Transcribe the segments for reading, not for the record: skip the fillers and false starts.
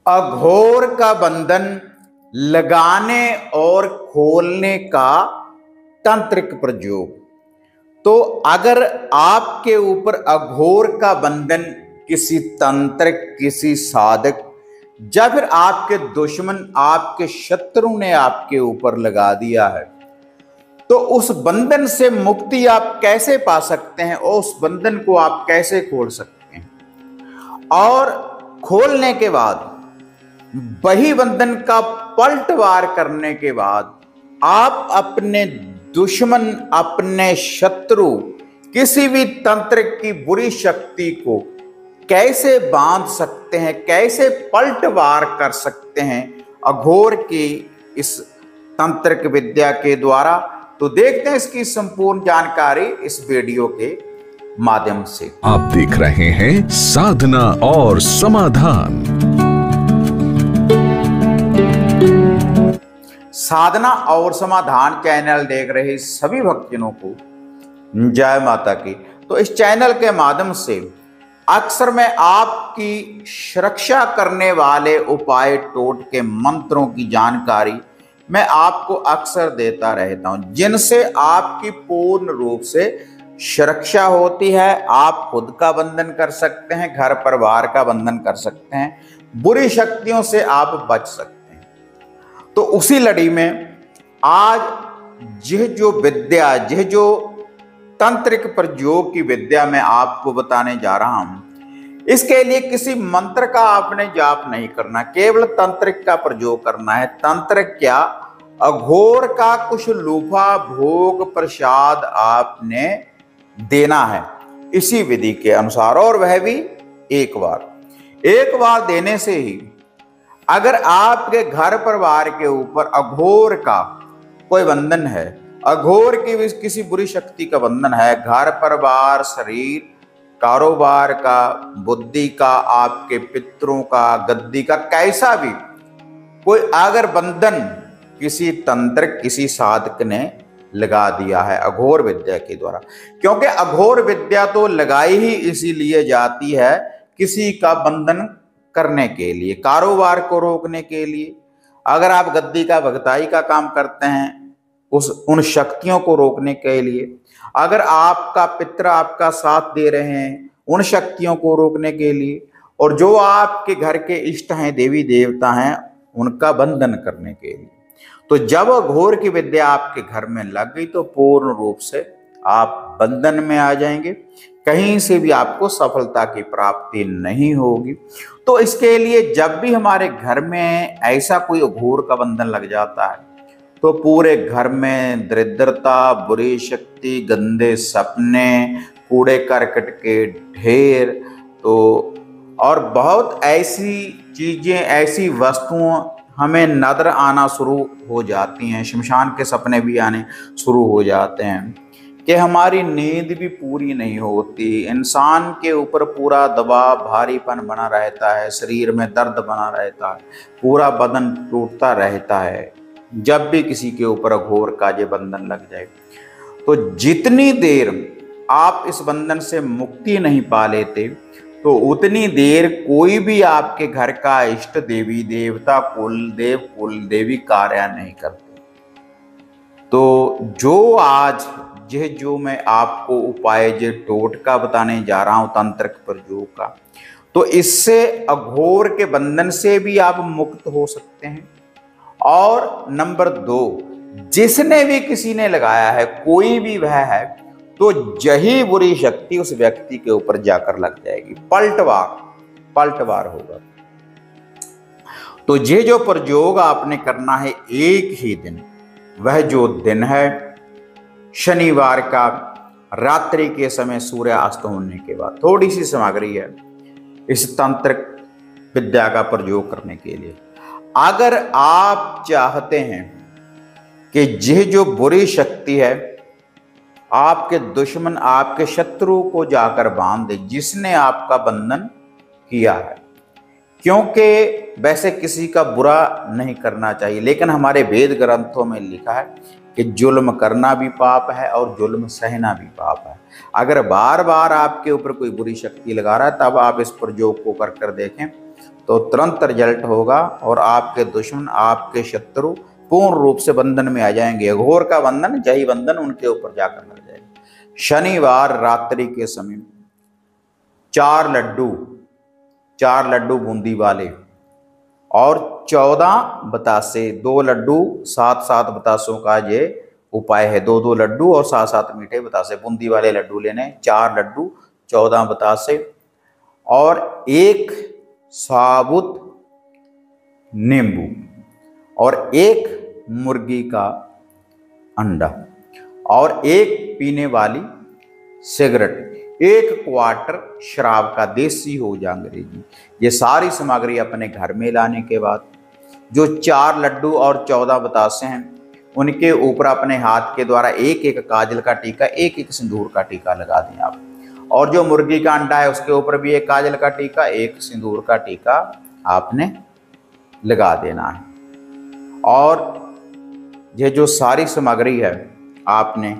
अघोर का बंधन लगाने और खोलने का तांत्रिक प्रयोग। तो अगर आपके ऊपर अघोर का बंधन किसी तांत्रिक, किसी साधक या फिर आपके दुश्मन, आपके शत्रु ने आपके ऊपर लगा दिया है, तो उस बंधन से मुक्ति आप कैसे पा सकते हैं और उस बंधन को आप कैसे खोल सकते हैं। और खोलने के बाद, वही बंधन का पलटवार करने के बाद, आप अपने दुश्मन, अपने शत्रु, किसी भी तंत्र की बुरी शक्ति को कैसे बांध सकते हैं, कैसे पलटवार कर सकते हैं अघोर की इस तंत्रिक विद्या के द्वारा। तो देखते हैं इसकी संपूर्ण जानकारी इस वीडियो के माध्यम से। आप देख रहे हैं साधना और समाधान। साधना और समाधान चैनल देख रहे सभी भक्तजनों को जय माता की। तो इस चैनल के माध्यम से अक्सर मैं आपकी सुरक्षा करने वाले उपाय, टोटके, मंत्रों की जानकारी मैं आपको अक्सर देता रहता हूं, जिनसे आपकी पूर्ण रूप से सुरक्षा होती है। आप खुद का बंधन कर सकते हैं, घर परिवार का बंधन कर सकते हैं, बुरी शक्तियों से आप बच सकते हैं। तो उसी लड़ी में आज यह जो विद्या, यह जो तांत्रिक प्रयोग की विद्या मैं आपको बताने जा रहा हूं, इसके लिए किसी मंत्र का आपने जाप नहीं करना, केवल तांत्रिक का प्रयोग करना है। तांत्रिक क्या, अघोर का कुछ लूफा भोग प्रसाद आपने देना है इसी विधि के अनुसार, और वह भी एक बार देने से ही अगर आपके घर परिवार के ऊपर अघोर का कोई बंधन है, अघोर की किसी बुरी शक्ति का बंधन है, घर परिवार, शरीर, कारोबार का, बुद्धि का, आपके पितरों का, गद्दी का, कैसा भी कोई अगर बंधन किसी तंत्र, किसी साधक ने लगा दिया है अघोर विद्या के द्वारा, क्योंकि अघोर विद्या तो लगाई ही इसीलिए जाती है किसी का बंधन करने के लिए, कारोबार को रोकने के लिए। अगर आप गद्दी का, भगताई का काम करते हैं, उन शक्तियों को रोकने के लिए। अगर आपका पितर आपका साथ दे रहे हैं, उन शक्तियों को रोकने के लिए। और जो आपके घर के इष्ट हैं, देवी देवता हैं, उनका बंधन करने के लिए। तो जब अघोर की विद्या आपके घर में लग गई तो पूर्ण रूप से आप बंधन में आ जाएंगे, कहीं से भी आपको सफलता की प्राप्ति नहीं होगी। तो इसके लिए जब भी हमारे घर में ऐसा कोई अघोर का बंधन लग जाता है, तो पूरे घर में दरिद्रता, बुरी शक्ति, गंदे सपने, कूड़े करकट के ढेर, तो और बहुत ऐसी चीजें, ऐसी वस्तुओं हमें नजर आना शुरू हो जाती हैं, शमशान के सपने भी आने शुरू हो जाते हैं कि हमारी नींद भी पूरी नहीं होती, इंसान के ऊपर पूरा दबाव, भारीपन बना रहता है, शरीर में दर्द बना रहता है, पूरा बदन टूटता रहता है जब भी किसी के ऊपर अघोर का ये बंधन लग जाए। तो जितनी देर आप इस बंधन से मुक्ति नहीं पा लेते, तो उतनी देर कोई भी आपके घर का इष्ट, देवी देवता, कुलदेव, कुलदेवी कार्य नहीं करते। तो जो आज यह जो मैं आपको उपाय, जो टोटका बताने जा रहा हूं तांत्रिक प्रयोग का, तो इससे अघोर के बंधन से भी आप मुक्त हो सकते हैं। और नंबर 2, जिसने भी किसी ने लगाया है, कोई भी वह है, तो यही बुरी शक्ति उस व्यक्ति के ऊपर जाकर लग जाएगी, पलटवार होगा। तो ये जो प्रयोग आपने करना है एक ही दिन, वह जो दिन है शनिवार का, रात्रि के समय सूर्यास्त होने के बाद। थोड़ी सी सामग्री है इस तांत्रिक विद्या का प्रयोग करने के लिए। अगर आप चाहते हैं कि यह जो बुरी शक्ति है आपके दुश्मन, आपके शत्रु को जाकर बांध दे, जिसने आपका बंधन किया है, क्योंकि वैसे किसी का बुरा नहीं करना चाहिए, लेकिन हमारे वेद ग्रंथों में लिखा है कि जुल्म करना भी पाप है और जुल्म सहना भी पाप है। अगर बार बार आपके ऊपर कोई बुरी शक्ति लगा रहा है, तब आप इस प्रयोग को कर देखें तो तुरंत रिजल्ट होगा और आपके दुश्मन, आपके शत्रु पूर्ण रूप से बंधन में आ जाएंगे। अघोर का बंधन, जही बंधन उनके ऊपर जाकर लग जाएगा। शनिवार रात्रि के समय 4 लड्डू बूंदी वाले और 14 बतासे, 2 लड्डू 7 बतासों का ये उपाय है। 2 लड्डू और 7 मीठे बतासे, बूंदी वाले लड्डू लेने, 4 लड्डू, 14 बतासे और 1 साबुत नींबू और 1 मुर्गी का अंडा और 1 पीने वाली सिगरेट, 1 क्वार्टर शराब का, देसी हो या अंग्रेजी। ये सारी सामग्री अपने घर में लाने के बाद जो 4 लड्डू और 14 बतासे हैं उनके ऊपर अपने हाथ के द्वारा 1 काजल का टीका, 1 सिंदूर का टीका लगा दें आप। और जो मुर्गी का अंडा है उसके ऊपर भी 1 काजल का टीका, 1 सिंदूर का टीका आपने लगा देना है। और ये जो सारी सामग्री है आपने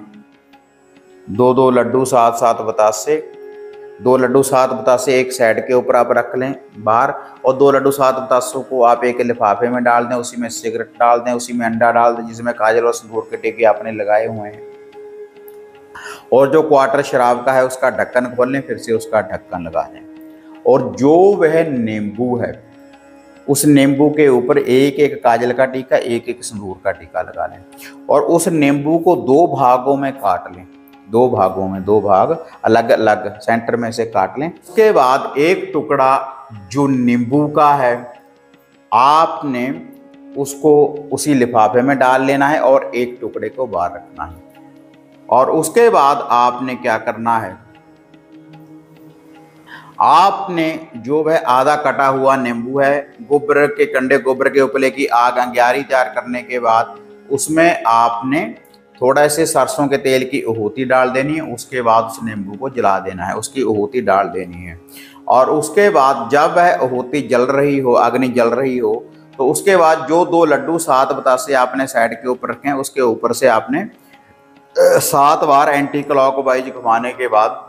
2 लड्डू 7 बतासे, 2 लड्डू 7 बतासे एक साइड के ऊपर आप रख लें बाहर, और 2 लड्डू 7 बतासों को आप एक लिफाफे में डाल दें, उसी में सिगरेट डाल दें, उसी में अंडा डाल दें जिसमें काजल और सिंदूर के टीके आपने लगाए हुए हैं। और जो क्वार्टर शराब का है उसका ढक्कन खोल लें, फिर से उसका ढक्कन लगा दें। और जो वह नींबू है उस नींबू के ऊपर 1 काजल का टीका, 1 सिंदूर का टीका लगा लें और उस नींबू को 2 भागों में काट लें, 2 भागों में, 2 भाग अलग अलग सेंटर में से काट लें। उसके बाद 1 टुकड़ा जो नींबू का है आपने उसको उसी लिफाफे में डाल लेना है और 1 टुकड़े को बाहर रखना है। और उसके बाद आपने क्या करना है, आपने जो वह आधा कटा हुआ नींबू है, गोबर के कंडे, गोबर के उपले की आग अंगारी तैयार करने के बाद उसमें आपने थोड़ा से सरसों के तेल की आहुति डाल देनी है। उसके बाद उस नींबू को जला देना है, उसकी आहुति डाल देनी है। और उसके बाद जब वह आहुति जल रही हो, अग्नि जल रही हो, तो उसके बाद जो 2 लड्डू 7 बतासे आपने साइड के ऊपर रखे हैं उसके ऊपर से आपने 7 बार एंटी क्लॉकवाइज घुमाने के बाद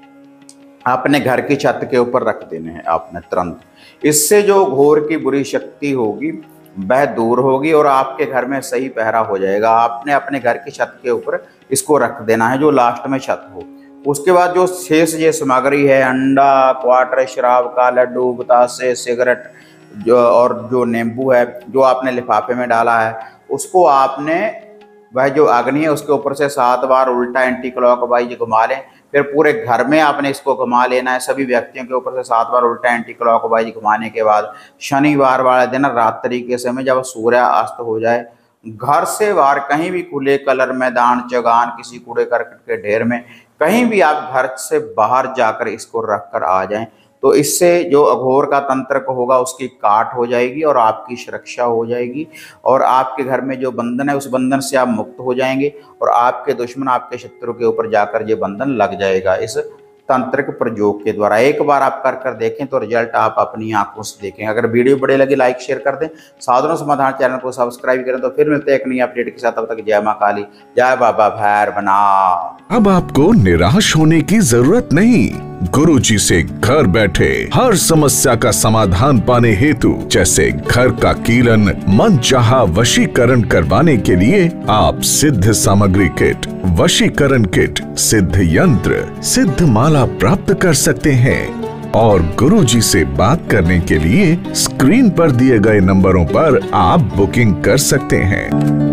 अपने घर की छत के ऊपर रख देने हैं आपने तुरंत। इससे जो घोर की बुरी शक्ति होगी वह दूर होगी और आपके घर में सही पहरा हो जाएगा। आपने अपने घर की छत के ऊपर इसको रख देना है, जो लास्ट में छत हो। उसके बाद जो शेष ये सामग्री है, अंडा, क्वार्टर शराब का, लड्डू, बतासे, सिगरेट और जो नींबू है जो आपने लिफाफे में डाला है, उसको आपने वह जो अग्नि है उसके ऊपर से 7 बार उल्टा एंटी क्लॉकवाइज घुमा लें। फिर पूरे घर में आपने इसको घुमा लेना है, सभी व्यक्तियों के ऊपर से 7 बार उल्टा एंटी क्लॉकवाइज घुमाने के बाद शनिवार वाले दिन रात्रि के समय जब सूर्य अस्त हो जाए, घर से बाहर कहीं भी खुले कलर, मैदान, चौगान, किसी कूड़े करकट के ढेर में, कहीं भी आप घर से बाहर जाकर इसको रख कर आ जाएं, तो इससे जो अघोर का तंत्र होगा उसकी काट हो जाएगी और आपकी सुरक्षा हो जाएगी और आपके घर में जो बंधन है उस बंधन से आप मुक्त हो जाएंगे और आपके दुश्मन, आपके शत्रु के ऊपर जाकर ये बंधन लग जाएगा इस तंत्रिक प्रयोग के द्वारा। एक बार आप कर देखें तो रिजल्ट आप अपनी आंखों से देखें। अगर वीडियो बढ़िया लगे लाइक शेयर कर दें, साधनों समाधान चैनल को सब्सक्राइब करें। तो फिर मिलते हैं एक नई अपडेट के साथ, तब तक जय मां काली, जय बाबा भैरवनाथ। अब आपको निराश होने की जरूरत नहीं। गुरुजी से घर बैठे हर समस्या का समाधान पाने हेतु, जैसे घर का कीलन, मनचाहा वशीकरण करवाने के लिए आप सिद्ध सामग्री किट, वशीकरण किट, सिद्ध यंत्र, सिद्ध माला प्राप्त कर सकते हैं। और गुरुजी से बात करने के लिए स्क्रीन पर दिए गए नंबरों पर आप बुकिंग कर सकते हैं।